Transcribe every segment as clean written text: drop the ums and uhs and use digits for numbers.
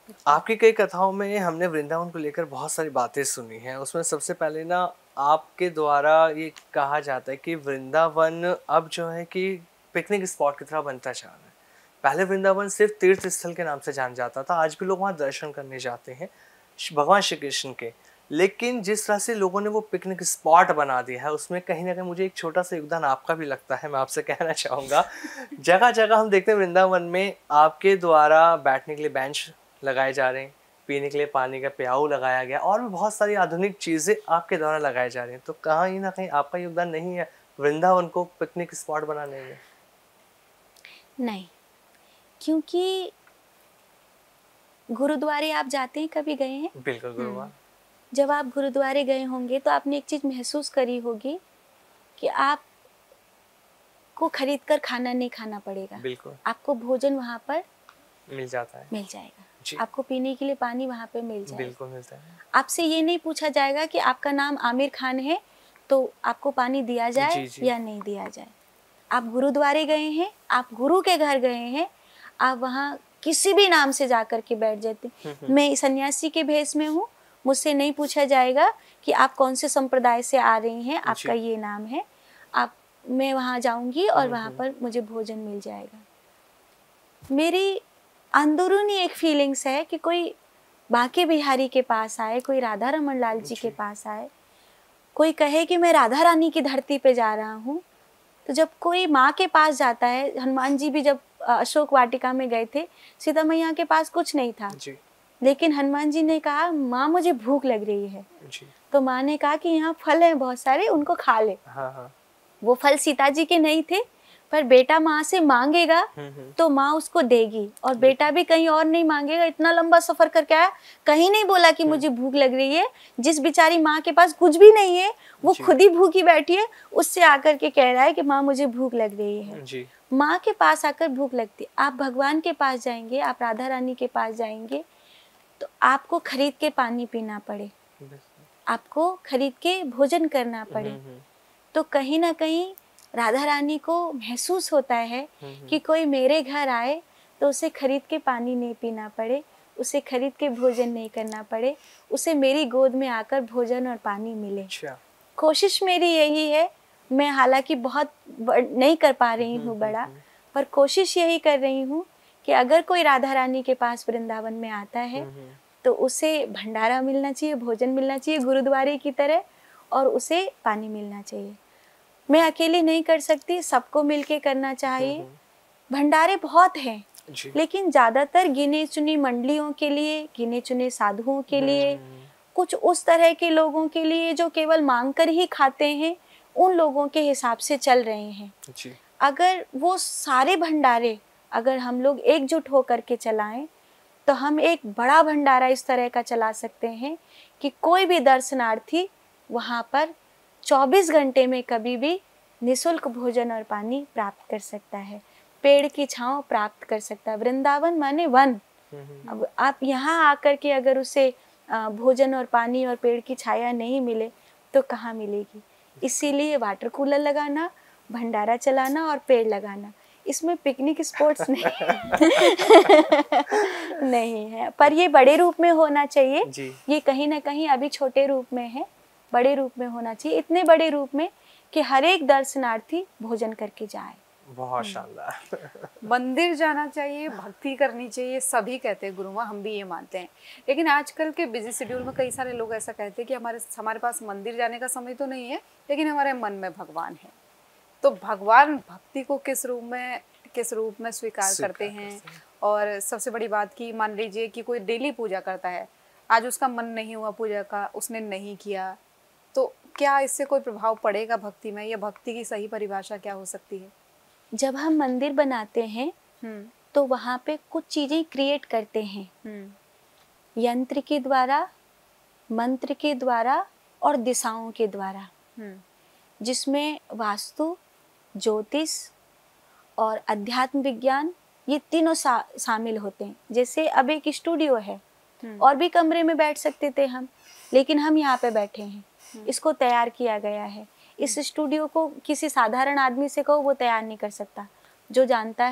आपकी कई कथाओं में हमने वृंदावन को लेकर बहुत सारी बातें सुनी हैं। उसमें सबसे पहले ना आपके द्वारा ये कहा जाता है कि वृंदावन अब जो है कि पिकनिक स्पॉट की तरह बनता जा रहा है। पहले वृंदावन सिर्फ तीर्थ स्थल के नाम से जाना जाता था, आज भी लोग वहाँ दर्शन करने जाते हैं भगवान श्री कृष्ण के। लेकिन जिस तरह से लोगों ने वो पिकनिक स्पॉट बना दिया है, उसमें कहीं ना कहीं मुझे एक छोटा सा योगदान आपका भी लगता है। मैं आपसे कहना चाहूँगा, जगह जगह हम देखते हैं वृंदावन में आपके द्वारा बैठने के लिए बेंच लगाए जा रहे हैं, पीने के लिए पानी का प्याऊ लगाया गया, और भी बहुत सारी आधुनिक चीज़ें आपके द्वारा लगाई जा रही हैं। तो कहीं ना कहीं आपका योगदान नहीं है वृंदावन को पिकनिक स्पॉट बनाने में? नहीं, क्योंकि गुरुद्वारे आप जाते हैं, कभी गए हैं? बिल्कुल गुरुवार। जब आप गुरुद्वारे गए होंगे तो आपने एक चीज़ महसूस करी होगी कि आपको खरीद कर खाना नहीं खाना पड़ेगा। बिल्कुल, आपको भोजन वहाँ पर मिल जाता है। मिल जाएगा जी, आपको पीने के लिए पानी वहाँ पे मिल जाएगा। बिल्कुल मिलता है। आपसे ये नहीं पूछा जाएगा कि आपका नाम आमिर खान है तो आपको पानी दिया जाए जी, जी। या नहीं दिया जाए। आप गुरुद्वारे गए हैं, आप गुरु के घर गए हैं, आप वहाँ किसी भी नाम से जाकर के बैठ जाते हैं। मैं सन्यासी के भेष में हूँ, मुझसे नहीं पूछा जाएगा कि आप कौन से संप्रदाय से आ रही हैं, आपका ये नाम है। मैं वहाँ जाऊँगी और वहाँ पर मुझे भोजन मिल जाएगा। मेरी अंदरूनी एक फीलिंग्स है कि कोई बांके बिहारी के पास आए, कोई राधा रमन लाल जी के पास आए, कोई कहे कि मैं राधा रानी की धरती पे जा रहा हूँ। तो जब कोई माँ के पास जाता है, हनुमान जी भी जब अशोक वाटिका में गए थे, सीता मैया के पास कुछ नहीं था जी, लेकिन हनुमान जी ने कहा माँ मुझे भूख लग रही है। जी। तो माँ ने कहा कि यहाँ फल हैं बहुत सारे, उनको खा ले। हाँ, हाँ। वो फल सीता जी के नहीं थे, पर बेटा माँ से मांगेगा तो माँ उसको देगी, और बेटा भी कहीं और नहीं मांगेगा। इतना लंबा सफर करके आया, कहीं नहीं बोला कि मुझे भूख लग रही है। जिस बेचारी माँ के पास कुछ भी नहीं है, वो खुद ही भूखी बैठी है, उससे आकर के कह रहा है कि माँ मुझे भूख लग रही है। जी, माँ के पास आकर भूख लगती। आप भगवान के पास जाएंगे, आप राधा रानी के पास जाएंगे तो आपको खरीद के पानी पीना पड़े, आपको खरीद के भोजन करना पड़े, तो कहीं ना कहीं राधा रानी को महसूस होता है कि कोई मेरे घर आए तो उसे खरीद के पानी नहीं पीना पड़े, उसे खरीद के भोजन नहीं करना पड़े, उसे मेरी गोद में आकर भोजन और पानी मिले। अच्छा। कोशिश मेरी यही है। मैं हालांकि बहुत नहीं कर पा रही हूँ बड़ा, पर कोशिश यही कर रही हूँ कि अगर कोई राधा रानी के पास वृंदावन में आता है तो उसे भंडारा मिलना चाहिए, भोजन मिलना चाहिए गुरुद्वारे की तरह, और उसे पानी मिलना चाहिए। मैं अकेली नहीं कर सकती, सबको मिलके करना चाहिए। भंडारे बहुत हैं, लेकिन ज़्यादातर गिने चुनी मंडलियों के लिए, गिने चुने साधुओं के लिए, कुछ उस तरह के लोगों के लिए जो केवल मांग कर ही खाते हैं, उन लोगों के हिसाब से चल रहे हैं। अगर वो सारे भंडारे अगर हम लोग एकजुट होकर के चलाएं तो हम एक बड़ा भंडारा इस तरह का चला सकते हैं कि कोई भी दर्शनार्थी वहाँ पर 24 घंटे में कभी भी निःशुल्क भोजन और पानी प्राप्त कर सकता है, पेड़ की छांव प्राप्त कर सकता है। वृंदावन माने वन। अब आप यहाँ आकर के अगर उसे भोजन और पानी और पेड़ की छाया नहीं मिले तो कहाँ मिलेगी। इसीलिए वाटर कूलर लगाना, भंडारा चलाना और पेड़ लगाना, इसमें पिकनिक स्पॉट्स नहीं है, पर ये बड़े रूप में होना चाहिए। ये कहीं ना कहीं अभी छोटे रूप में है, बड़े रूप में होना चाहिए, इतने बड़े रूप में कि हर एक दर्शनार्थी भोजन करके जाए। बहुत शानदार। मंदिर जाना चाहिए, भक्ति करनी चाहिए, सभी कहते हैं गुरुमा, हम भी ये मानते हैं। लेकिन आजकल के बिजी शेड्यूल में कई सारे लोग ऐसा कहते हैं कि हमारे पास मंदिर जाने का समय तो नहीं है, लेकिन हमारे मन में भगवान है। तो भगवान भक्ति को किस रूप में स्वीकार करते हैं। और सबसे बड़ी बात की, मान लीजिए कि कोई डेली पूजा करता है, आज उसका मन नहीं हुआ पूजा का, उसने नहीं किया, तो क्या इससे कोई प्रभाव पड़ेगा भक्ति में, या भक्ति की सही परिभाषा क्या हो सकती है? जब हम मंदिर बनाते हैं तो वहाँ पे कुछ चीजें क्रिएट करते हैं, यंत्र के द्वारा, मंत्र के द्वारा और दिशाओं के द्वारा, जिसमें वास्तु, ज्योतिष और अध्यात्म विज्ञान, ये तीनों शामिल होते हैं। जैसे अब एक स्टूडियो है, और भी कमरे में बैठ सकते थे हम, लेकिन हम यहाँ पे बैठे हैं, इसको तैयार किया गया है। इस स्टूडियो को किसी साधारण आदमी से कहो वो तैयार नहीं कर सकता, जो जानता है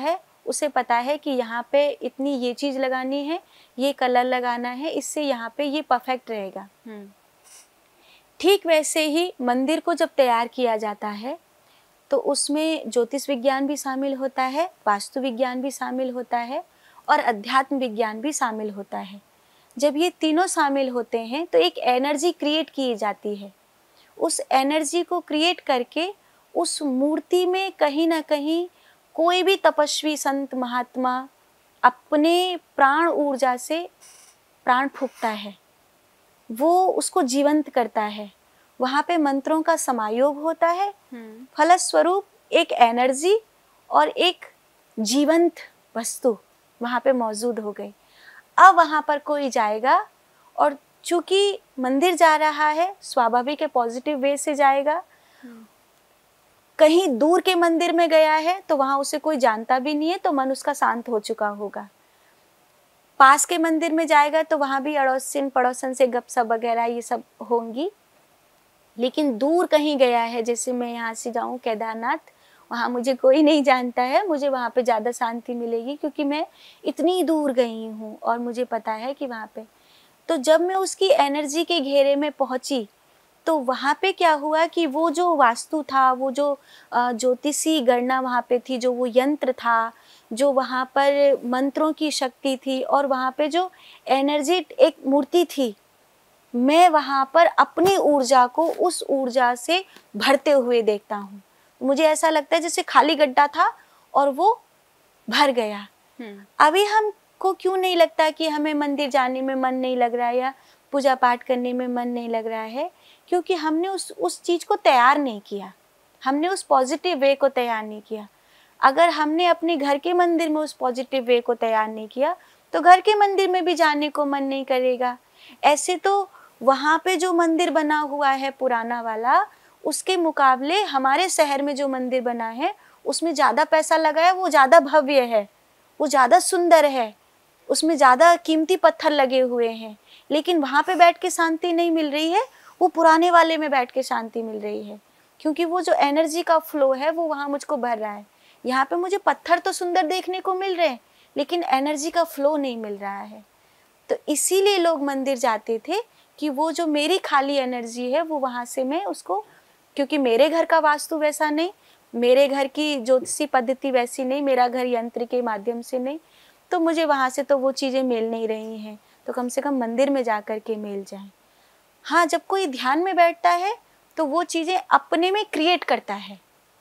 उसे पता है कि यहाँ पे इतनी ये चीज़ लगानी है, ये कलर लगाना है, इससे यहाँ पे ये परफेक्ट रहेगा। ठीक वैसे ही मंदिर को जब तैयार किया जाता है तो उसमें ज्योतिष विज्ञान भी शामिल होता है, वास्तु विज्ञान भी शामिल होता है और अध्यात्म विज्ञान भी शामिल होता है। जब ये तीनों शामिल होते हैं तो एक एनर्जी क्रिएट की जाती है। उस एनर्जी को क्रिएट करके उस मूर्ति में कहीं ना कहीं कोई भी तपस्वी संत महात्मा अपने प्राण ऊर्जा से प्राण फूंकता है, वो उसको जीवंत करता है। वहाँ पे मंत्रों का समायोग होता है, फलस्वरूप एक एनर्जी और एक जीवंत वस्तु वहाँ पे मौजूद हो गई। अब वहाँ पर कोई जाएगा और चूंकि मंदिर जा रहा है, स्वाभाविक है पॉजिटिव वे से जाएगा। कहीं दूर के मंदिर में गया है तो वहाँ उसे कोई जानता भी नहीं है, तो मन उसका शांत हो चुका होगा। पास के मंदिर में जाएगा तो वहाँ भी अड़ोसन पड़ोसन से गपशप वगैरह ये सब होंगी। लेकिन दूर कहीं गया है, जैसे मैं यहाँ से जाऊँ केदारनाथ, वहाँ मुझे कोई नहीं जानता है, मुझे वहाँ पे ज़्यादा शांति मिलेगी क्योंकि मैं इतनी दूर गई हूँ और मुझे पता है कि वहाँ पे। तो जब मैं उसकी एनर्जी के घेरे में पहुँची तो वहाँ पे क्या हुआ कि वो जो वास्तु था, वो जो ज्योतिषी गणना वहाँ पे थी, जो वो यंत्र था, जो वहाँ पर मंत्रों की शक्ति थी और वहाँ पे जो एनर्जी एक मूर्ति थी, मैं वहाँ पर अपनी ऊर्जा को उस ऊर्जा से भरते हुए देखता हूँ। मुझे ऐसा लगता है जैसे खाली गड्ढा था और वो भर गया। अभी हमको क्यों नहीं लगता कि हमें मंदिर जाने में मन नहीं लग रहा है या पूजा पाठ करने में मन नहीं लग रहा है? क्योंकि हमने उस चीज़ को तैयार नहीं किया, हमने उस पॉजिटिव वे को तैयार नहीं किया। अगर हमने अपने घर के मंदिर में उस पॉजिटिव वे को तैयार नहीं किया तो घर के मंदिर में भी जाने को मन नहीं करेगा। ऐसे तो वहाँ पे जो मंदिर बना हुआ है पुराना वाला, उसके मुकाबले हमारे शहर में जो मंदिर बना है उसमें ज़्यादा पैसा लगा है, वो ज़्यादा भव्य है, वो ज़्यादा सुंदर है, उसमें ज़्यादा कीमती पत्थर लगे हुए हैं। लेकिन वहाँ पे बैठ के शांति नहीं मिल रही है, वो पुराने वाले में बैठ के शांति मिल रही है, क्योंकि वो जो एनर्जी का फ्लो है वो वहाँ मुझको भर रहा है। यहाँ पे मुझे पत्थर तो सुंदर देखने को मिल रहे हैं लेकिन एनर्जी का फ्लो नहीं मिल रहा है। तो इसीलिए लोग मंदिर जाते थे कि वो जो मेरी खाली एनर्जी है वो वहाँ से मैं उसको, क्योंकि मेरे घर का वास्तु वैसा नहीं, मेरे घर की ज्योतिषी पद्धति वैसी नहीं, मेरा घर यंत्र के माध्यम से नहीं, तो मुझे वहाँ से तो वो चीज़ें मिल नहीं रही हैं, तो कम से कम मंदिर में जा कर के मिल जाएं। हाँ, जब कोई ध्यान में बैठता है तो वो चीज़ें अपने में क्रिएट करता है।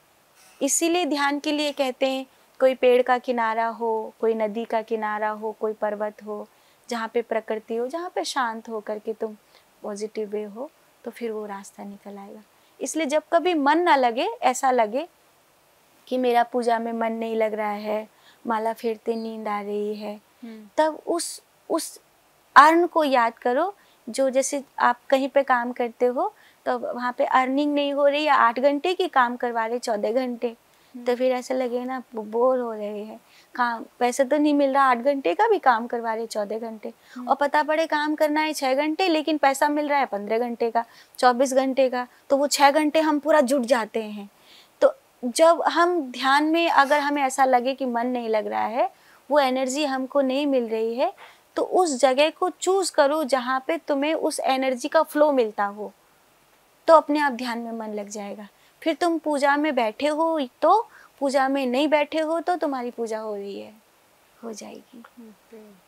इसीलिए ध्यान के लिए कहते हैं कोई पेड़ का किनारा हो, कोई नदी का किनारा हो, कोई पर्वत हो, जहाँ पे प्रकृति हो, जहाँ पे शांत हो करके तुम पॉजिटिव वे हो, तो फिर वो रास्ता निकल आएगा। इसलिए जब कभी मन ना लगे, ऐसा लगे कि मेरा पूजा में मन नहीं लग रहा है, माला फेरते नींद आ रही है, तब उस अर्न को याद करो। जो जैसे आप कहीं पे काम करते हो तो वहाँ पे अर्निंग नहीं हो रही, या 8 घंटे की काम करवा रहे 14 घंटे, तो फिर ऐसा लगे ना बोर हो रहे हैं, काम पैसा तो नहीं मिल रहा, 8 घंटे का भी काम करवा रहे 14 घंटे, और पता पड़े काम करना है 6 घंटे लेकिन पैसा मिल रहा है 15 घंटे का, 24 घंटे का, तो वो 6 घंटे हम पूरा जुट जाते हैं। तो जब हम ध्यान में अगर हमें ऐसा लगे कि मन नहीं लग रहा है, वो एनर्जी हमको नहीं मिल रही है, तो उस जगह को चूज करो जहाँ पे तुम्हें उस एनर्जी का फ्लो मिलता हो, तो अपने आप ध्यान में मन लग जाएगा। फिर तुम पूजा में बैठे हो तो, पूजा में नहीं बैठे हो तो तुम्हारी पूजा हो रही है, हो जाएगी।